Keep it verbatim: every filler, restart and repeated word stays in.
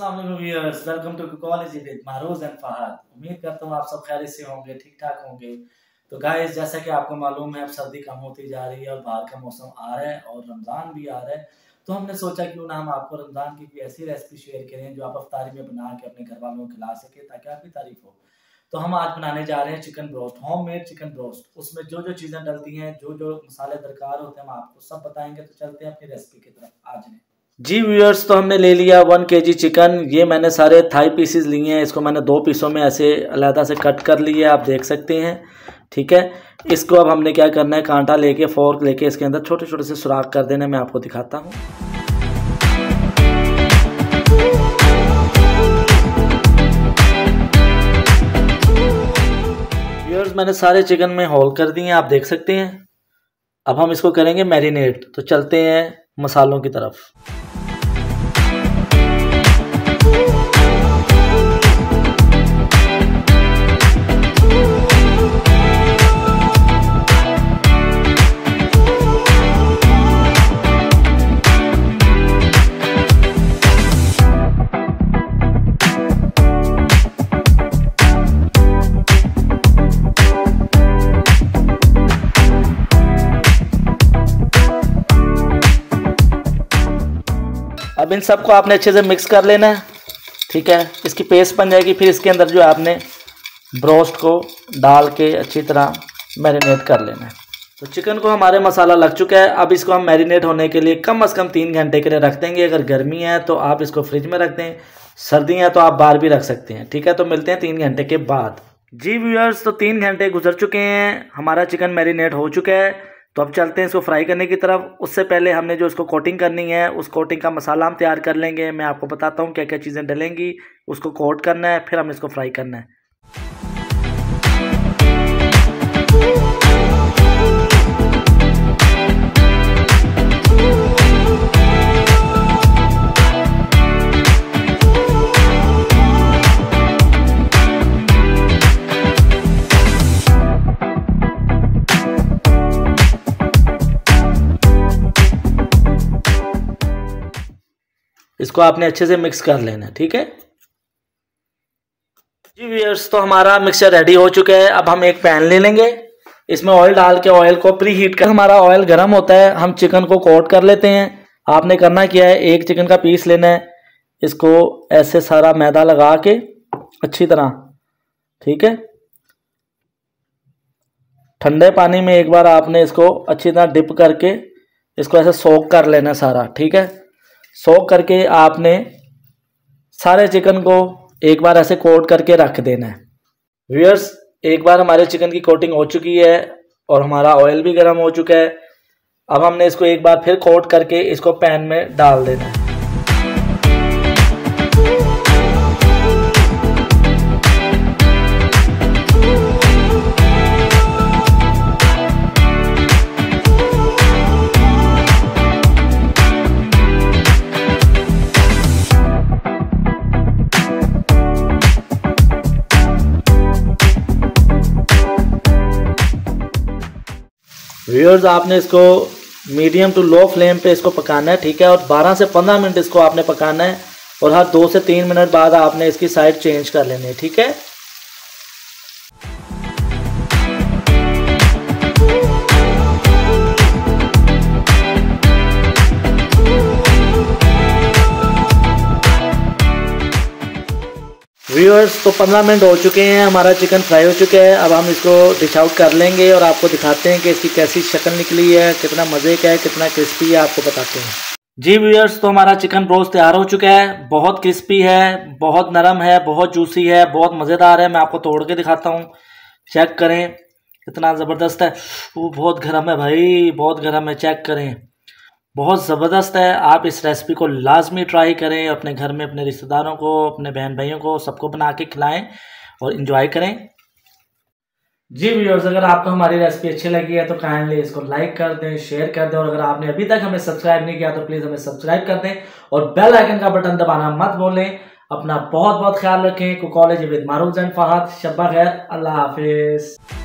अस्सलाम वालेकुम viewers, welcome to college with Marooj and Fahad. उम्मीद करता हूँ आप सब खैरियत से होंगे, ठीक ठाक होंगे। तो गाइस, जैसा कि आपको मालूम है अब सर्दी कम होती जा रही है और बाहर का मौसम आ रहा है और रमज़ान भी आ रहा है। तो हमने सोचा क्यों ना हम आपको रमज़ान की कोई ऐसी रेसिपी शेयर करें जो आप अफ्तारी में बना के अपने घर वालों को खिला सके ताकि आपकी तारीफ हो। तो हम आज बनाने जा रहे हैं chicken broast, homemade chicken broast. उसमें जो जो चीज़ें डलती हैं, जो जो मसाले दरकार होते हैं, हम आपको सब बताएंगे। तो चलते हैं अपनी रेसिपी की तरफ आज। जी व्यूअर्स, तो हमने ले लिया वन केजी चिकन। ये मैंने सारे थाई पीसेस लिए हैं। इसको मैंने दो पीसों में ऐसे अलहदा से कट कर लिया, आप देख सकते हैं। ठीक है, इसको अब हमने क्या करना है, कांटा लेके फोर्क लेके इसके अंदर छोटे छोटे से सुराख कर देने। मैं आपको दिखाता हूँ। व्यूअर्स, मैंने सारे चिकन में होल कर दिए हैं, आप देख सकते हैं। अब हम इसको करेंगे मैरिनेट। तो चलते हैं मसालों की तरफ। अब इन सबको आपने अच्छे से मिक्स कर लेना है। ठीक है, इसकी पेस्ट बन जाएगी। फिर इसके अंदर जो आपने ब्रोस्ट को डाल के अच्छी तरह मैरिनेट कर लेना है। तो चिकन को हमारे मसाला लग चुका है। अब इसको हम मैरिनेट होने के लिए कम से कम तीन घंटे के लिए रख देंगे। अगर गर्मी है तो आप इसको फ्रिज में रख दें, सर्दी है तो आप बाहर भी रख सकते हैं। ठीक है, तो मिलते हैं तीन घंटे के बाद। जी व्यूअर्स, तो तीन घंटे गुजर चुके हैं, हमारा चिकन मैरिनेट हो चुका है। तो अब चलते हैं इसको फ्राई करने की तरफ। उससे पहले हमने जो इसको कोटिंग करनी है, उस कोटिंग का मसाला हम तैयार कर लेंगे। मैं आपको बताता हूँ क्या क्या चीज़ें डलेंगी। उसको कोट करना है, फिर हम इसको फ्राई करना है। इसको आपने अच्छे से मिक्स कर लेना है। ठीक है जी व्यूअर्स, तो हमारा मिक्सचर रेडी हो चुका है। अब हम एक पैन ले लेंगे, इसमें ऑयल डाल के ऑयल को प्री हीट कर, हमारा ऑयल गर्म होता है, हम चिकन को कोट कर लेते हैं। आपने करना क्या है, एक चिकन का पीस लेना है, इसको ऐसे सारा मैदा लगा के अच्छी तरह, ठीक है, ठंडे पानी में एक बार आपने इसको अच्छी तरह डिप करके इसको ऐसे सोक कर लेना सारा। ठीक है, सोक करके आपने सारे चिकन को एक बार ऐसे कोट करके रख देना है। व्यूअर्स, एक बार हमारे चिकन की कोटिंग हो चुकी है और हमारा ऑयल भी गर्म हो चुका है। अब हमने इसको एक बार फिर कोट करके इसको पैन में डाल देना है। व्यूअर्स, आपने इसको मीडियम टू लो फ्लेम पे इसको पकाना है। ठीक है, और बारह से पंद्रह मिनट इसको आपने पकाना है और हर दो से तीन मिनट बाद आपने इसकी साइड चेंज कर लेनी है। ठीक है, व्यूअर्स, तो पंद्रह मिनट हो चुके हैं, हमारा चिकन फ्राई हो चुका है। अब हम इसको डिश आउट कर लेंगे और आपको दिखाते हैं कि इसकी कैसी शक्ल निकली है, कितना मज़े का है, कितना क्रिस्पी है, आपको बताते हैं। जी व्यूअर्स, तो हमारा चिकन ब्रोस्ट तैयार हो चुका है। बहुत क्रिस्पी है, बहुत नरम है, बहुत जूसी है, बहुत मज़ेदार है। मैं आपको तोड़ के दिखाता हूँ, चेक करें कितना ज़बरदस्त है। वो बहुत गर्म है भाई, बहुत गर्म है, चेक करें, बहुत ज़बरदस्त है। आप इस रेसिपी को लाजमी ट्राई करें, अपने घर में अपने रिश्तेदारों को, अपने बहन भाइयों को, सबको बना के खिलाएं और इन्जॉय करें। जी व्यूअर्स, अगर आपको हमारी रेसिपी अच्छी लगी है तो काइंडली इसको लाइक कर दें, शेयर कर दें, और अगर आपने अभी तक हमें सब्सक्राइब नहीं किया तो प्लीज़ हमें सब्सक्राइब कर दें और बेल आइकन का बटन दबाना मत भूलें। अपना बहुत बहुत ख्याल रखें। College with Marooj and Fahad. शब्बा खैर, अल्लाह हाफिज़।